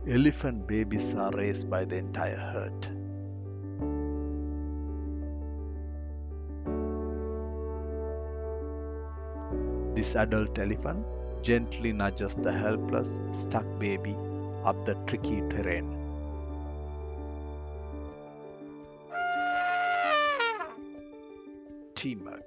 Elephant babies are raised by the entire herd. This adult elephant gently nudges the helpless, stuck baby up the tricky terrain. Teamwork.